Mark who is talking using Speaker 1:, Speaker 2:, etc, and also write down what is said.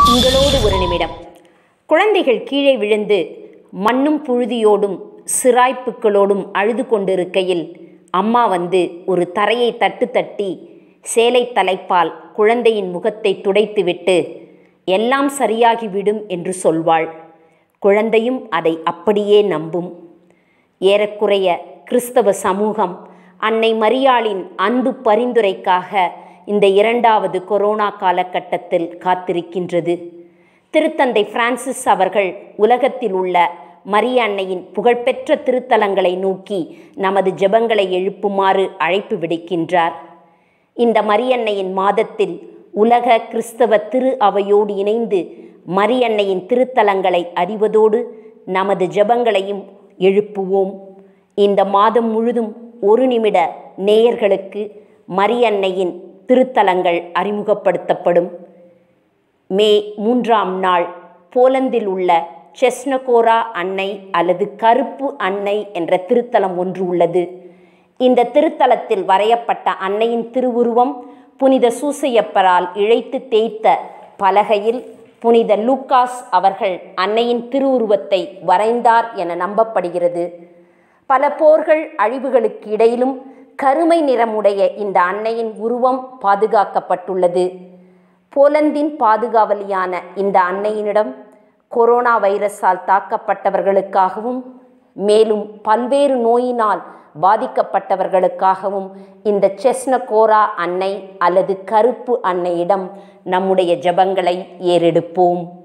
Speaker 1: உங்களோடு ஒரு நிமிடம். குழந்தைகள் கீழே விழுந்து மண்ணும் புழுதியோடும் சிராய்ப்புகளோடும் அழுது கொண்டிருக்கையில் அம்மா வந்து ஒரு தரையை தட்டி சேலை தலைப்பால் குழந்தையின் முகத்தை துடைத்துவிட்டு எல்லாம் சரியாகிவிடும் என்று சொல்வாள். குழந்தையும் அதை அப்படியே நம்பும். ஏறக்குறைய கிறிஸ்தவ சமூகம் அன்னை மரியாளின் அன்பு பரிந்துரைக்காக இந்த 2வது கொரோனா காலகட்டத்தில் காத்திருக்கின்றது. திருத்தந்தை பிரான்சிஸ் அவர்கள் உலகத்தில் உள்ள மரிய அன்னையின் புகழ்பெற்ற திருத்தலங்களை நோக்கி நமது ஜெபங்களை எழுப்புமாறு அழைப்பு விடுக்கின்றார். இந்த மரியன்னையின் மாதத்தில் உலக கிறிஸ்தவ திரு அவையோடு இணைந்து மரியன்னையின் திருத்தலங்களை அறிவதோடு நமது ஜெபங்களையும் எழுப்புவோம். இந்த மாதம் முழுதும் ஒரு நிமிட நேயர்களுக்கு மரியன்னையின் திருத்தலங்கள் அறிமுகப்படுத்தப்படும். மே 3ஆம் நாள் போலந்தில் உள்ள செஸ்னகோரா அன்னை அல்லது கருப்பு அன்னை என்ற திருத்தலம் ஒன்று உள்ளது. இந்த திருத்தலத்தில் வரையப்பட்ட அன்னையின் திருவுருவம் புனித சூசையப்பரால் இழைத்து தேய்த்த பலகையில் புனித லூக்காஸ் அவர்கள் அன்னையின் திருவுருவத்தை வரைந்தார் என நம்பப்படுகிறது. பல போர்கள் அழிவுகளுக்கு இடையிலும் கருமை நிறமுடைய இந்த அன்னையின் உருவம் பாதுகாக்கப்பட்டுள்ளது. போலந்தின் பாதுகாவலியான இந்த அன்னையினிடம் கொரோனா வைரஸால் தாக்கப்பட்டவர்களுக்காகவும் மேலும் பல்வேறு நோயினால் பாதிக்கப்பட்டவர்களுக்காகவும் இந்த செஸ்னகோரா அன்னை அல்லது கருப்பு அன்னையிடம் நம்முடைய ஜெபங்களை ஏறெடுப்போம்.